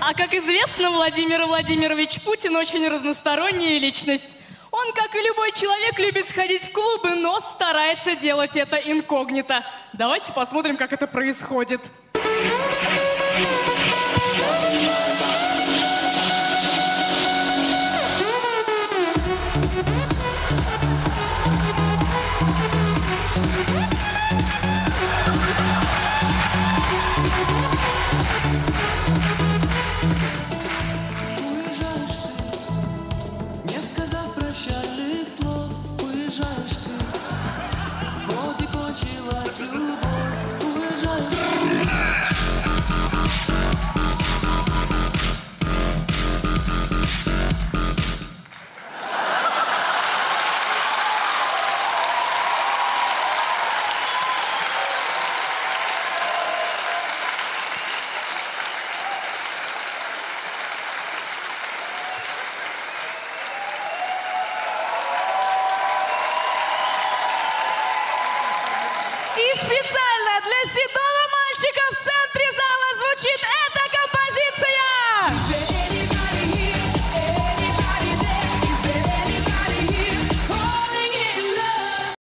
А как известно, Владимир Владимирович Путин очень разносторонняя личность. Он, как и любой человек, любит сходить в клубы, но старается делать это инкогнито. Давайте посмотрим, как это происходит.